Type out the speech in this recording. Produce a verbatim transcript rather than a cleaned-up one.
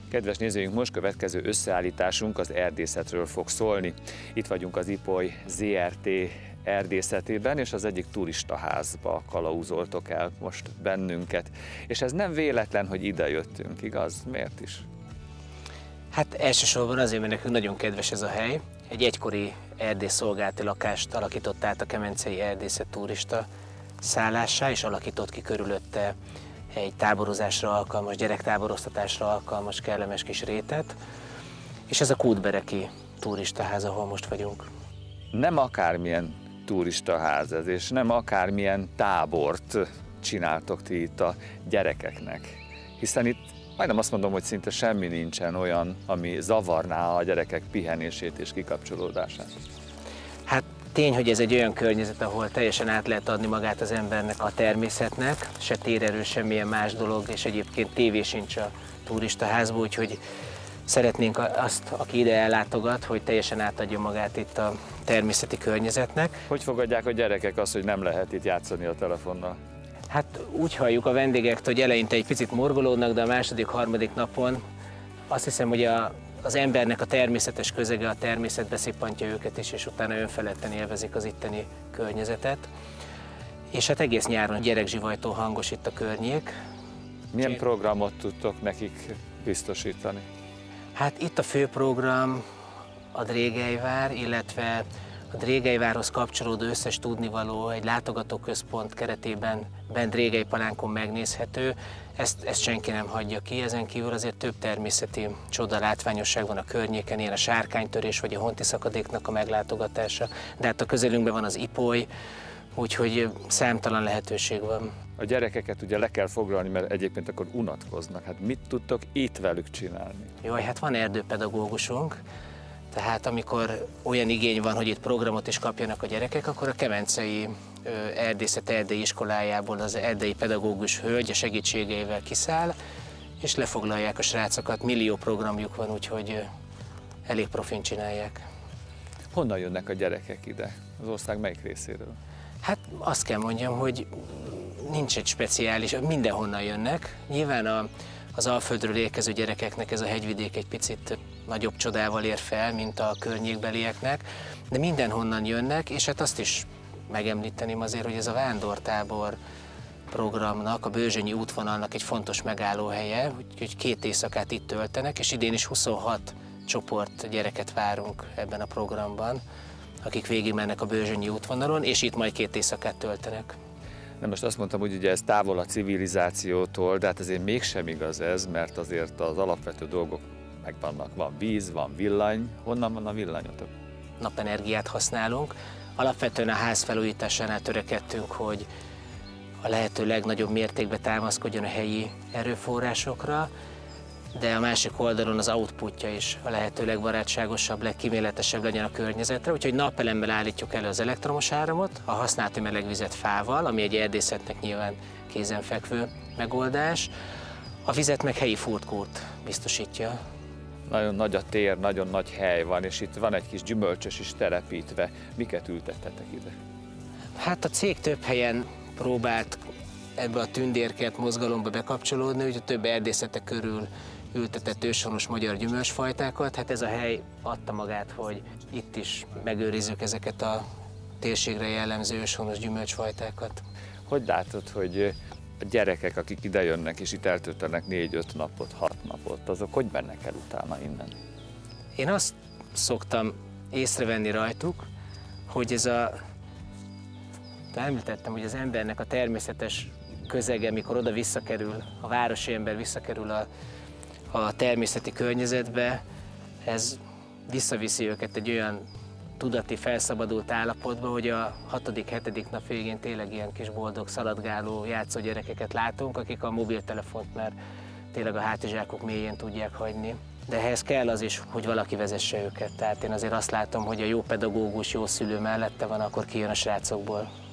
Kedves nézőink, most következő összeállításunk az erdészetről fog szólni. Itt vagyunk az Ipoly zé er té erdészetében, és az egyik turistaházba kalauzoltok el most bennünket. És ez nem véletlen, hogy ide jöttünk, igaz? Miért is? Hát elsősorban azért, mert nekünk nagyon kedves ez a hely. Egy egykori erdészszolgálati lakást alakított át a Kemencei Erdészet turista szállássá, és alakított ki körülötte egy táborozásra alkalmas, gyerektáboroztatásra alkalmas, kellemes kis rétet. És ez a Kútbereki turistaház, ahol most vagyunk. Nem akármilyen turistaház ez, és nem akármilyen tábort csináltok ti itt a gyerekeknek. Hiszen itt majdnem azt mondom, hogy szinte semmi nincsen olyan, ami zavarná a gyerekek pihenését és kikapcsolódását. Hát tény, hogy ez egy olyan környezet, ahol teljesen át lehet adni magát az embernek a természetnek, se térerő, semmilyen más dolog, és egyébként tévé sincs a turistaházból, úgyhogy szeretnénk azt, aki ide ellátogat, hogy teljesen átadja magát itt a természeti környezetnek. Hogy fogadják a gyerekek azt, hogy nem lehet itt játszani a telefonnal? Hát úgy halljuk a vendégektől, hogy eleinte egy picit morgolódnak, de a második, harmadik napon azt hiszem, hogy a, az embernek a természetes közege, a természetbe szippantja őket is, és utána önfeledten élvezik az itteni környezetet. És hát egész nyáron gyerekzsivajtó hangos itt a környék. Milyen programot tudtok nekik biztosítani? Hát itt a főprogram a Drégelyvár, illetve a Drégelyvárhoz kapcsolódó összes tudnivaló egy látogatóközpont keretében bent Drégelypalánkon megnézhető. Ezt, ezt senki nem hagyja ki, ezen kívül azért több természeti csoda, látványosság van a környéken, ilyen a sárkánytörés vagy a Honti szakadéknak a meglátogatása, de hát a közelünkben van az Ipoly, úgyhogy számtalan lehetőség van. A gyerekeket ugye le kell foglalni, mert egyébként akkor unatkoznak. Hát mit tudtok itt velük csinálni? Jaj, hát van erdőpedagógusunk, tehát amikor olyan igény van, hogy itt programot is kapjanak a gyerekek, akkor a Kemencei Erdészet erdei iskolájából az erdei pedagógus hölgy a segítségeivel kiszáll, és lefoglalják a srácokat. Millió programjuk van, úgyhogy elég profin csinálják. Honnan jönnek a gyerekek ide? Az ország melyik részéről? Hát azt kell mondjam, hogy nincs egy speciális, mindenhonnan jönnek. Nyilván a, az Alföldről érkező gyerekeknek ez a hegyvidék egy picit nagyobb csodával ér fel, mint a környékbelieknek, de mindenhonnan jönnek, és hát azt is megemlíteném azért, hogy ez a vándortábor programnak, a Bőzsönyi útvonalnak egy fontos megállóhelye, úgyhogy két éjszakát itt töltenek, és idén is huszonhat csoport gyereket várunk ebben a programban, akik végigmennek a Bőzsönyi útvonalon, és itt majd két éjszakát töltenek. Na most azt mondtam, hogy ugye ez távol a civilizációtól, de hát azért mégsem igaz ez, mert azért az alapvető dolgok megvannak. Van víz, van villany. Honnan van a villanyotok? Napenergiát használunk. Alapvetően a ház felújításánál törekedtünk, hogy a lehető legnagyobb mértékben támaszkodjon a helyi erőforrásokra, de a másik oldalon az outputja is a lehető legbarátságosabb, legkíméletesebb legyen a környezetre, úgyhogy napelemmel állítjuk elő az elektromos áramot, a használati melegvizet fával, ami egy erdészetnek nyilván kézenfekvő megoldás, a vizet meg helyi furtkót biztosítja. Nagyon nagy a tér, nagyon nagy hely van, és itt van egy kis gyümölcsös is telepítve. Miket ültettetek ide? Hát a cég több helyen próbált ebbe a tündérkert mozgalomba bekapcsolódni, hogy a több erdészete körül ültetett őshonos magyar gyümölcsfajtákat. Hát ez a hely adta magát, hogy itt is megőrizzük ezeket a térségre jellemző őshonos gyümölcsfajtákat. Hogy látod, hogy a gyerekek, akik ide jönnek és itt eltöltenek négy-öt napot, hat napot, azok hogy mennek el utána innen? Én azt szoktam észrevenni rajtuk, hogy ez a... De említettem, hogy az embernek a természetes közege, mikor oda visszakerül, a városi ember visszakerül a, a természeti környezetbe, ez visszaviszi őket egy olyan tudati, felszabadult állapotba, hogy a hatodik, hetedik nap végén tényleg ilyen kis boldog, szaladgáló, játszó gyerekeket látunk, akik a mobiltelefont már tényleg a hátizsákok mélyén tudják hagyni. De ehhez kell az is, hogy valaki vezesse őket. Tehát én azért azt látom, hogy a jó pedagógus, jó szülő mellette van, akkor kijön a srácokból.